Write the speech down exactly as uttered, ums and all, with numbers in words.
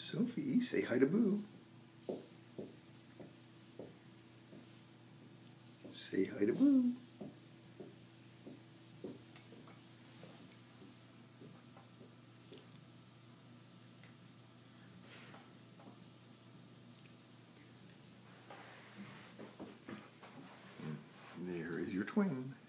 Sophie, say hi to Boo. Say hi to Boo. There is your twin.